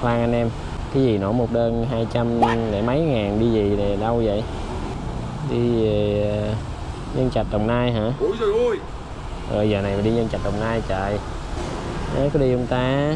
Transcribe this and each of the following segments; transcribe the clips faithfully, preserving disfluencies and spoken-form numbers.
khoan anh em, cái gì nổ một đơn hai trăm lẻ mấy ngàn đi gì này đâu vậy? Đi về Nhân Trạch Đồng Nai hả? Ôi trời ơi. Rồi giờ này mà đi Nhân Trạch Đồng Nai trời. Đấy, có đi không ta?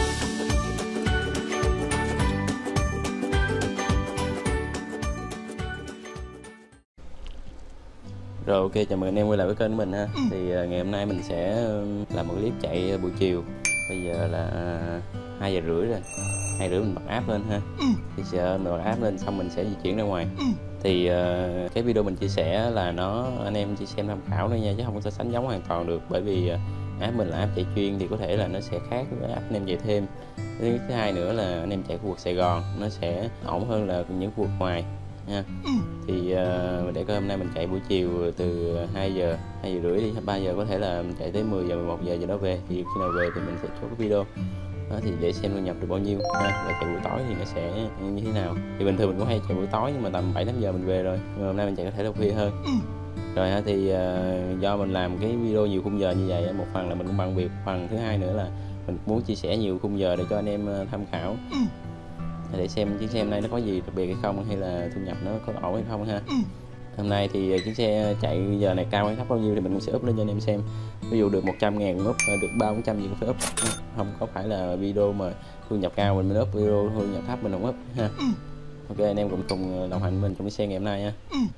Rồi ok, chào mừng anh em quay lại với kênh của mình ha. Thì uh, ngày hôm nay mình sẽ làm một clip chạy buổi chiều. Bây giờ là hai giờ rưỡi rồi, hai rưỡi mình bật app lên ha. Thì giờ mình bật app lên xong mình sẽ di chuyển ra ngoài. Thì uh, cái video mình chia sẻ là nó anh em chỉ xem tham khảo thôi nha, chứ không có so sánh giống hoàn toàn được. Bởi vì uh, app mình là app chạy chuyên thì có thể là nó sẽ khác với app anh em chạy thêm. Thứ hai nữa là anh em chạy khu vực Sài Gòn nó sẽ ổn hơn là những khu vực ngoài nha. Thì uh, để coi hôm nay mình chạy buổi chiều từ hai giờ, hai giờ rưỡi đi, ba giờ có thể là mình chạy tới mười giờ, mười một giờ giờ đó về. Thì khi nào về thì mình sẽ cho cái video đó, thì để xem thu nhập được bao nhiêu ha. Và chạy buổi tối thì nó sẽ như thế nào. Thì bình thường mình cũng hay chạy buổi tối nhưng mà tầm bảy tám giờ mình về rồi. Nhưng mà hôm nay mình chạy có thể là khuya hơn. Rồi ha, thì uh, do mình làm cái video nhiều khung giờ như vậy, một phần là mình cũng bận việc, phần thứ hai nữa là mình muốn chia sẻ nhiều khung giờ để cho anh em uh, tham khảo, để xem chiếc xe hôm nay nó có gì đặc biệt hay không, hay là thu nhập nó có ổn hay không ha. Hôm nay thì chiếc xe chạy giờ này cao hay thấp bao nhiêu thì mình cũng sẽ up lên cho anh em xem. Ví dụ được một trăm ngàn up, được ba bốn trăm gì cũng phải up, không có phải là video mà thu nhập cao mình mới up, video thu nhập thấp mình không up ha. Ok, anh em cùng cùng đồng hành mình trong chiếc xe ngày hôm nay nha.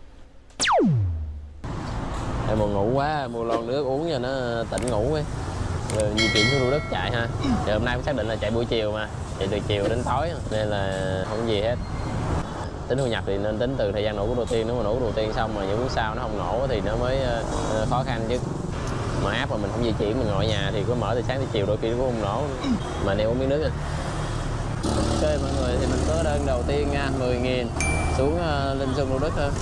Em buồn ngủ quá, mua lon nước uống cho nó tỉnh ngủ ấy. Rồi di chuyển xuống Thủ Đức chạy ha. Thì hôm nay cũng xác định là chạy buổi chiều mà, chạy từ chiều đến tối nên là không có gì hết. Tính thu nhập thì nên tính từ thời gian nổ cú đầu tiên. Nếu mà nổ cú đầu tiên xong mà những cú sau nó không nổ thì nó mới uh, khó khăn chứ. Mà app mà mình không di chuyển, mình ngồi ở nhà thì có mở từ sáng tới chiều đôi khi nó cũng không nổ. Mà anh em uống miếng nước à. Ok mọi người, thì mình có đơn đầu tiên nha, mười nghìn xuống uh, Linh Xuân Thủ Đức ha.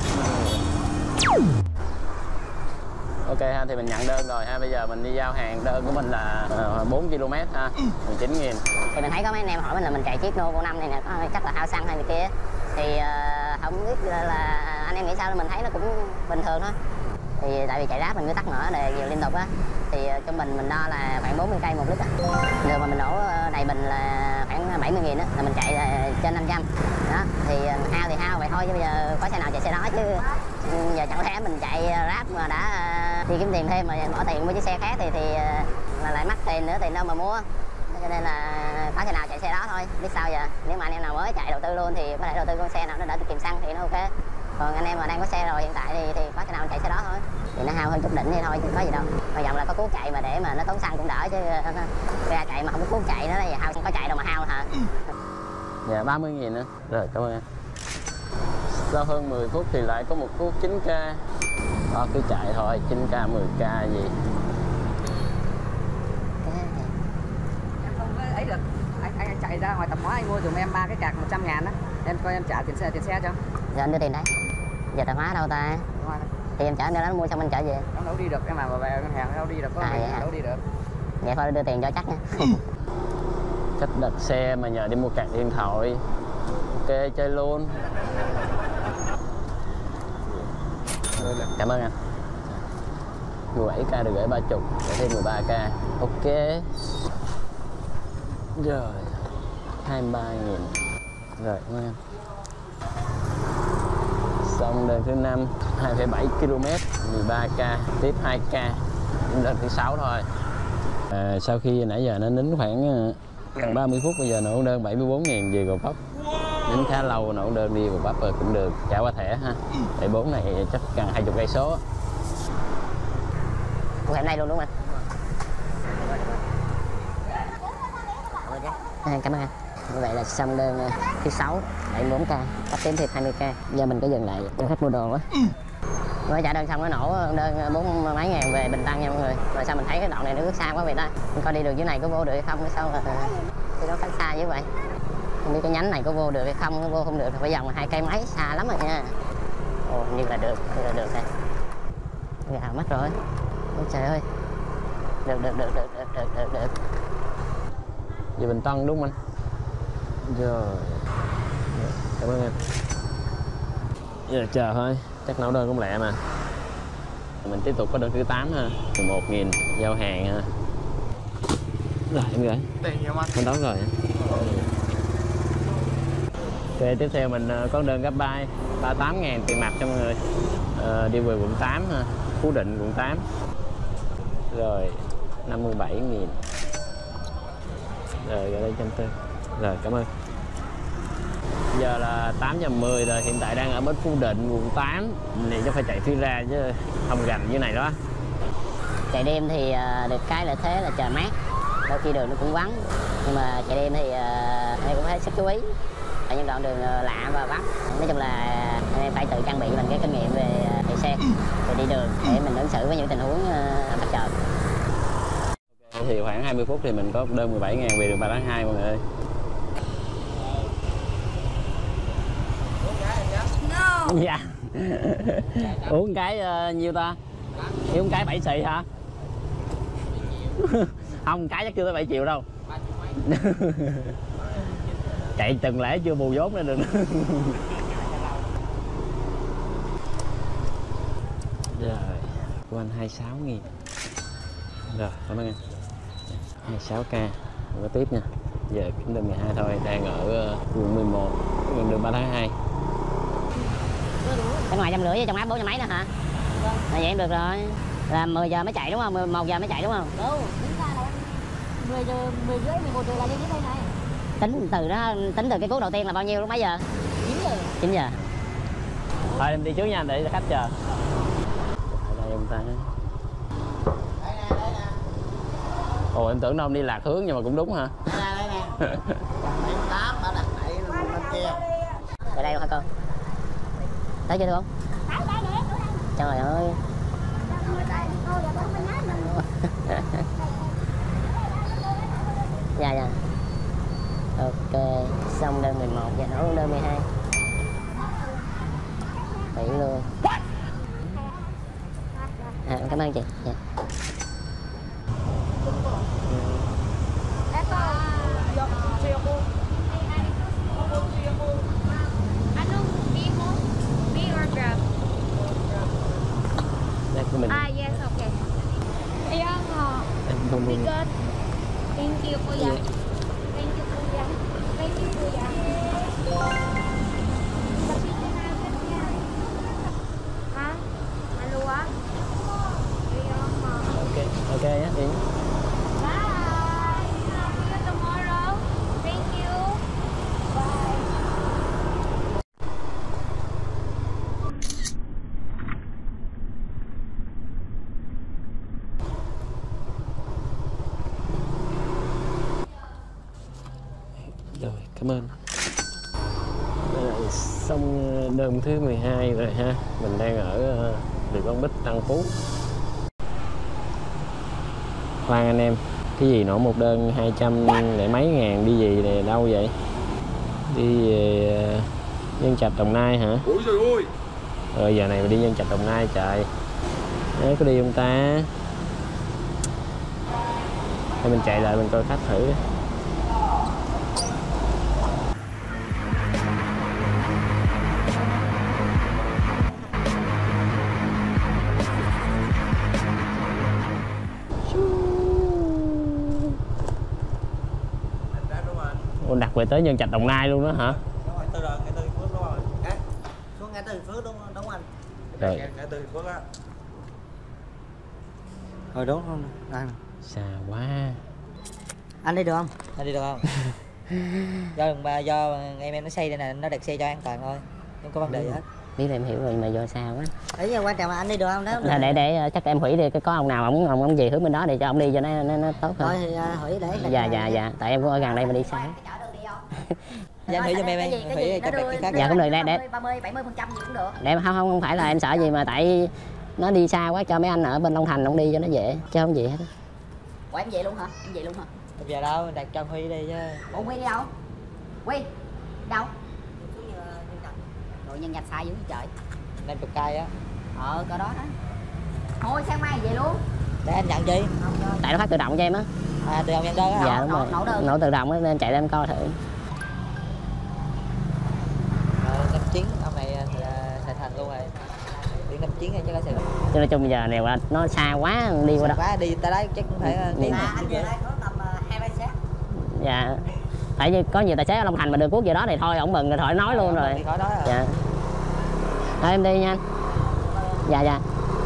Ok ha, thì mình nhận đơn rồi ha. Bây giờ mình đi giao hàng, đơn của mình là uh, bốn ki lô mét ha, mười chín nghìn. Thì mình thấy có mấy anh em hỏi mình là mình chạy chiếc Novo năm này nè, có chắc là hao xăng hay này kia. Thì uh, không biết là, là anh em nghĩ sao, mình thấy nó cũng bình thường thôi. Thì tại vì chạy ráp mình cứ tắt mở đề nhiều liên tục á. Thì uh, cho mình mình đo là khoảng bốn mươi cây một lít á. Giờ mà mình nổ đầy bình là khoảng bảy mươi nghìn á, là mình chạy là trên năm trăm. Đó, thì uh, hao thì hao vậy thôi, chứ bây giờ có xe nào chạy xe đó chứ. Giờ chẳng lẽ mình chạy ráp mà đã uh, đi kiếm tiền thêm mà bỏ tiền mua chiếc xe khác thì thì uh, là lại mắc tiền nữa, tiền đâu mà mua. Cho nên là có xe nào chạy xe đó thôi, biết sao giờ. Nếu mà anh em nào mới chạy đầu tư luôn thì có thể đầu tư con xe nào nó đỡ tiết kiệm xăng thì nó ok. Còn anh em mà đang có xe rồi hiện tại thì, thì có xe nào chạy xe đó thôi. Thì nó hao hơn chút đỉnh thì thôi chứ có gì đâu. Mà dòng là có cuốc chạy mà để mà nó tốn xăng cũng đỡ chứ. Ra chạy mà không có cuốc chạy nó là hao, có chạy đâu mà hao hả. Dạ ba mươi nghìn nữa. Rồi cảm ơn em. Sau hơn mười phút thì lại có một cuốc chín k. Đó cứ chạy thôi, chín k mười k gì. Ấy được, anh, anh chạy ra ngoài tạp hóa anh mua dùm em ba cái cạc một trăm ngàn á, em coi em trả tiền xe tiền xe cho. Giờ anh đưa tiền đấy. Giờ tạp hóa đâu ta? Thì em chở anh ra đó mua xong anh chở về. Nó đâu đi được, em làm về ngân hàng đâu đi được, có à, à, đâu đi được. Vậy thôi đưa tiền cho chắc nha. Cách đặt xe mà nhờ đi mua cạc điện thoại. Ok chơi luôn. Cảm ơn anh. mười bảy k được gửi ba mươi, gửi thêm mười ba k. Ok. Rồi hai mươi ba nghìn. Rồi cảm ơn anh. Xong đơn thứ năm, hai phẩy bảy ki lô mét, mười ba k, tiếp hai k. Đơn thứ sáu thôi. À, sau khi nãy giờ nó nín khoảng gần ba mươi phút, bây giờ nổ đơn bảy mươi bốn nghìn về Gò Vấp. Nín khá lâu, nổ đơn đi Gò Vấp rồi cũng được, trả qua thẻ ha. bảy mươi bốn này chắc gần hai mươi cây số. Của em đây luôn đúng không anh? Cảm ơn anh. Như vậy là xong đơn thứ sáu, bảy mươi bốn k, cấp tím thêm hai mươi k. Giờ mình có dừng lại cho khách mua đồ á. Mới trả đơn xong nó nổ đơn bốn mấy ngàn về Bình Tân nha mọi người. Rồi sao mình thấy cái đoạn này nó cứ xa quá vậy ta? Mình coi đi được dưới này có vô được hay không, hay sao thì nó cách xa như vậy. Không biết cái nhánh này có vô được hay không, nó vô không được thì phải vòng hai cây mấy, xa lắm rồi nha. Ồ, như là được, như là được này. Gào mất rồi. Ôi trời ơi. Được, được, được, được, được, được, được, được. Về Bình Tân đúng không anh? Rồi. Cảm ơn em. Giờ chờ thôi, chắc nấu đơn cũng lẹ mà. Mình tiếp tục có đơn thứ tám ha, mười một nghìn giao hàng ha. Rồi em gửi. Tiền nhiều anh. Mình đóng rồi. Ok, tiếp theo mình có đơn gấp bay ba mươi tám ngàn tiền mặt cho mọi người. À, đi về quận tám ha, Phú Định quận tám. Rồi năm mươi bảy nghìn. Rồi ở đây trăm tư. Rồi cảm ơn. Giờ là tám giờ mười rồi, hiện tại đang ở bến Phú Định quận tám. Này chắc phải chạy phía ra chứ không gành như này đó. Chạy đêm thì được cái lợi thế là trời mát, đôi khi đường nó cũng vắng, nhưng mà chạy đêm thì em cũng phải sức chú ý ở những đoạn đường lạ và vắng. Nói chung là em phải tự trang bị mình cái kinh nghiệm về chạy xe, về đi đường để mình ứng xử với những tình huống bất chợt. Thì khoảng hai mươi phút thì mình có đơn mười bảy ngàn về đường ba tháng hai mọi người ơi. No. Dạ. Uống cái uh, nhiêu ta? Uống cái bảy xị hả? Không, cái chắc chưa tới bảy triệu đâu. Chạy từng lễ chưa bù vốn nữa đừng. Rồi, của anh hai mươi sáu nghìn. Rồi, cảm ơn anh. hai mươi sáu k. Có tiếp nha. Giờ cũng đơn mười hai thôi, đang ở quận mười một, gần đường ba tháng hai. Bên ngoài trăm rưỡi trong áp bốn trăm mấy nữa hả? Vâng. Vậy em được rồi. Là mười giờ mới chạy đúng không? mười một giờ mới chạy đúng không? Đúng, tính ra là mười giờ, mười rưỡi, mười một giờ là đi đến đây này. Tính từ đó, tính từ cái cuốc đầu tiên là bao nhiêu lúc mấy giờ? chín giờ. chín giờ. Thôi em đi trước nha, để khách chờ. Ở đây ông ta. Ồ em tưởng đâu ông đi lạc hướng nhưng mà cũng đúng hả? Đây nè. tám đã đặt đẩy lên kia. Ở đây luôn hả con? Tới chưa được không? Trời ơi. Dạ dạ. Ok, xong đơn mười một và nổ đơn mười hai. Tỷ luôn. À, cảm ơn chị. Dạ. Mình... Ah, yes, okay. Ayan, uh, bigat. Thank you, kuya. Thank you, kuya. Thank you, kuya. Hả? Alo á? Ayan, uh. Ok, ok nhé, đi. Bye. See you tomorrow. Thank you. Bye. Rồi, cảm ơn. Rồi, xong đơn thứ mười hai rồi ha. Mình đang ở đường Long Bích, Tân Phú. Khoan anh em, cái gì nổ một đơn hai trăm lẻ mấy ngàn đi gì này đâu vậy? Đi về Nhân Trạch Đồng Nai hả? Ôi trời ơi. Rồi giờ này mà đi Nhân Trạch Đồng Nai trời. Đấy, có đi không ta? Để mình chạy lại mình coi khách thử. Ủa, đặt về tới Nhân Trạch Đồng Nai luôn đó hả? Đúng rồi, từ rồi, ngay từ Phước đúng rồi. Cái xuống ngay từ Phước đúng đúng anh. Rồi. Ngay từ Phước á. Rồi đúng không? Đây. Xa quá. Anh đi được không? Anh đi được không? do đường ba do em em nó xây đây nè, nó đặt xe cho an toàn thôi. Không có vấn đề gì hết. Biết em hiểu rồi mà do sao quá. Đấy giờ quan trọng là anh đi được không? Nếu Là để để chắc em hủy đi, có ông nào ông ông ông gì hướng bên đó để cho ông đi cho nó nó, nó tốt hơn. Thôi thì uh, hủy để. Dạ dạ dạ, tại em cũng ở gần đây mà đi xa. Dạ hủy cho em em, hủy cho cái khác. Dạ cũng được, để để ba mươi, bảy mươi phần trăm gì cũng được. Để không không không phải là em sợ gì mà tại nó đi xa quá, cho mấy anh ở bên Long Thành ông đi cho nó dễ, chứ không gì hết. Ủa em về luôn hả? Em về luôn hả? Bây giờ đâu, đặt cho Huy đi chứ. Ủa Huy đi đâu? Huy? Đâu? Rồi Nhân Trạch xa dữ trời. năm mươi cây á. Ờ, cỡ đó đó. Thôi sáng mai về luôn. Để anh nhận chi? Tại nó phát tự động cho em á. À, tự động nhận đơn á hả? Dạ đúng rồi. Nổ đơn. Nổ tự động á, nên chạy lên coi thử. năm chín ông này là xài thành luôn rồi. Điện năm chín hay chứ có xài. Chứ nói chung bây giờ này qua nó xa quá đi qua đó. Quá đi tới đấy chắc cũng phải đi. À, anh về đây có tầm hai ba sáng. Dạ. tại vì có nhiều tài xế ở Long Thành mà được cuốc giờ đó thì thôi ổng mừng rồi, thôi nói luôn rồi. Khỏi nói rồi. Dạ. Thôi em đi nha anh. Dạ dạ.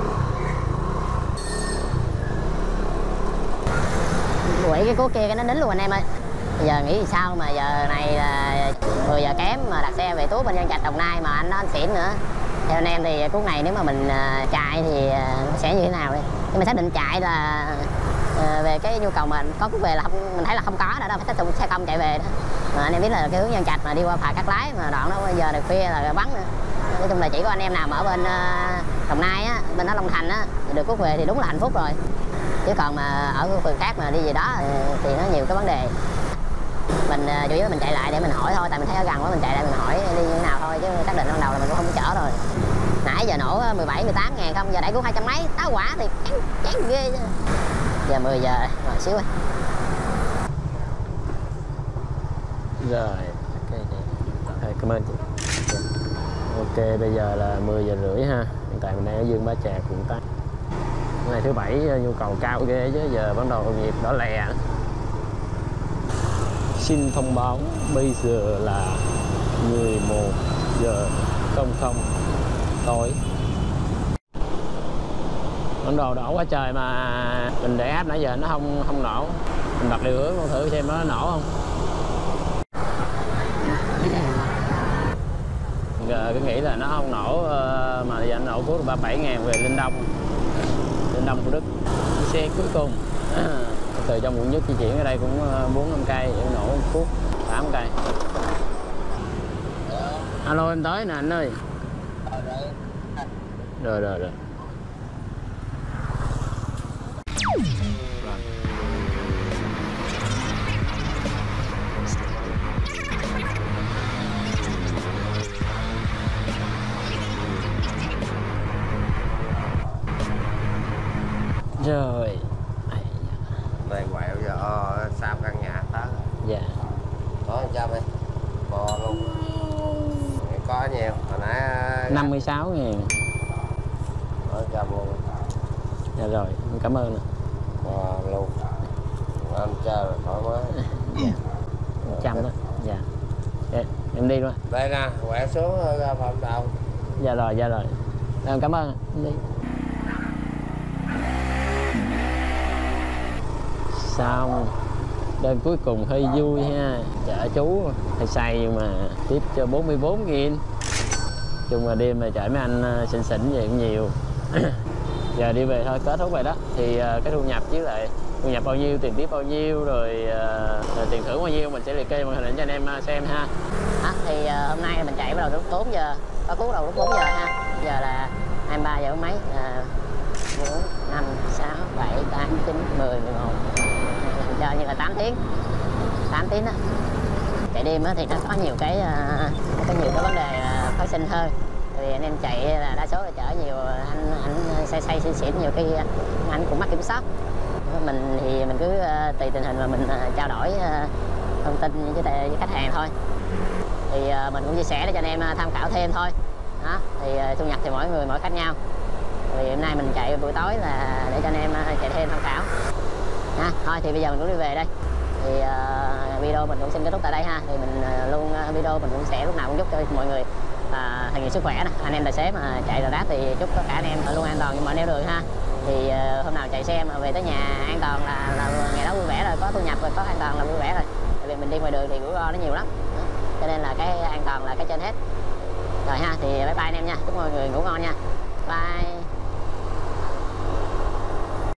Quỷ cái cuốc kia cái nó đính luôn anh em ơi. Bây giờ nghĩ sao mà giờ này là mười giờ kém mà đặt xe về Tú bên Nhân Trạch Đồng Nai mà anh đó anh xỉn nữa. Theo anh em thì cuốc này nếu mà mình uh, chạy thì uh, sẽ như thế nào đây? Nhưng mà xác định chạy là uh, về cái nhu cầu mà có cuốc về là không, mình thấy là không có nữa đâu, phải xe không chạy về đó. Mà anh em biết là cái hướng Nhân Trạch mà đi qua phà Cát Lái mà đoạn đó bây giờ này khuya là vắng nữa. Nói chung là chỉ có anh em nào mà ở bên uh, Đồng Nai á, bên đó Long Thành á được cuốc về thì đúng là hạnh phúc rồi. Chứ còn mà ở phường khác mà đi gì đó thì nó nhiều cái vấn đề. Mình uh, chủ yếu là mình chạy lại để mình hỏi thôi, tại mình thấy ở gần quá mình chạy lại mình hỏi đi như thế nào thôi, chứ xác định ban đầu là mình cũng không có chở rồi. Nãy giờ nổ mười bảy mười tám ngàn không, giờ đẩy cũng hai trăm mấy, táo quả thì chán, chán ghê chứ. Giờ mười giờ rồi xíu ấy. Rồi, ok chị. Cảm ơn chị. Ok, bây giờ là mười giờ rưỡi ha. Hiện tại mình đang ở Dương Bá Trà, quận tám. Ngày thứ bảy nhu cầu cao ghê chứ, giờ bắt đầu nghiệp đỏ lè. Xin thông báo bây giờ là mười một giờ không không tối. Bắt đầu đổ quá trời mà mình để áp nãy giờ nó không không nổ. Mình bật điều hướng thử xem nó nổ không. Giờ cứ nghĩ là nó không nổ mà giờ nó nổ cuốc được ba mươi bảy ngàn về Linh Đông. Linh Đông Thủ Đức. Xe cuối cùng. Từ trong quận Nhất di chuyển ở đây cũng bốn năm cây, để nổ cuốc tám cây. Alo em tới nè anh ơi. Rồi rồi rồi. Rồi. Đây quẹo giờ ờ, sao căn nhà tới. Dạ. Có trăm đi. Bò luôn. Có nhiều, hồi nãy năm mươi sáu ngàn. Có trăm luôn. Dạ rồi, cảm ơn. Bò luôn. Anh chơi rồi thoải mái. Dạ. một trăm đó. Dạ. Dạ. Em đi luôn. Đây nè, quẹo xuống ra phòng đầu. Dạ rồi, dạ rồi. Em cảm ơn. Em đi. Xong. Đêm cuối cùng hơi vui ha. Chợ chú hay say nhưng mà tiếp cho bốn mươi bốn nghìn. Chung là đêm mà chở mấy anh xịn xịn vậy cũng nhiều. Giờ đi về thôi, kết thúc rồi đó. Thì uh, cái thu nhập với lại thu nhập bao nhiêu, tiền tiếp bao nhiêu, rồi uh, tiền thưởng bao nhiêu mình sẽ liệt kê màn hình cho anh em xem ha. À, thì uh, hôm nay mình chạy bắt đầu lúc bốn giờ, có cuốc đầu lúc bốn giờ ha. Giờ là hai mươi ba giờ mấy, bốn, năm, sáu, bảy, tám, chín, mười, mười một. Chơi như là tám tiếng. tám tiếng đó. Chạy đêm thì nó có nhiều cái uh, có nhiều cái vấn đề uh, phát sinh hơn. Vì anh em chạy là đa số là chở nhiều anh anh say say xỉn xỉn, nhiều khi anh cũng mắc kiểm soát. Mình thì mình cứ uh, tùy tình hình mà mình uh, trao đổi uh, thông tin với, với khách hàng thôi. Thì uh, mình cũng chia sẻ để cho anh em uh, tham khảo thêm thôi. Đó, thì uh, thu nhập thì mỗi người mỗi khác nhau. Vì hôm nay mình chạy buổi tối là để cho anh em uh, chạy thêm tham khảo. À, thôi thì bây giờ mình cũng đi về đây. Thì uh, video mình cũng xin kết thúc tại đây ha. Thì mình uh, luôn uh, video mình cũng sẽ lúc nào cũng giúp cho mọi người uh, thật nhiều sức khỏe nè. Anh em tài xế mà chạy Grab thì chúc tất cả anh em luôn an toàn nhưng mà neo đường ha. Thì uh, hôm nào chạy xe mà về tới nhà an toàn là, là ngày đó vui vẻ rồi, có thu nhập rồi, có an toàn là vui vẻ rồi. Tại vì mình đi ngoài đường thì rủi ro nó nhiều lắm. Đó. Cho nên là cái an toàn là cái trên hết. Rồi ha, thì bye bye anh em nha. Chúc mọi người ngủ ngon nha. Bye.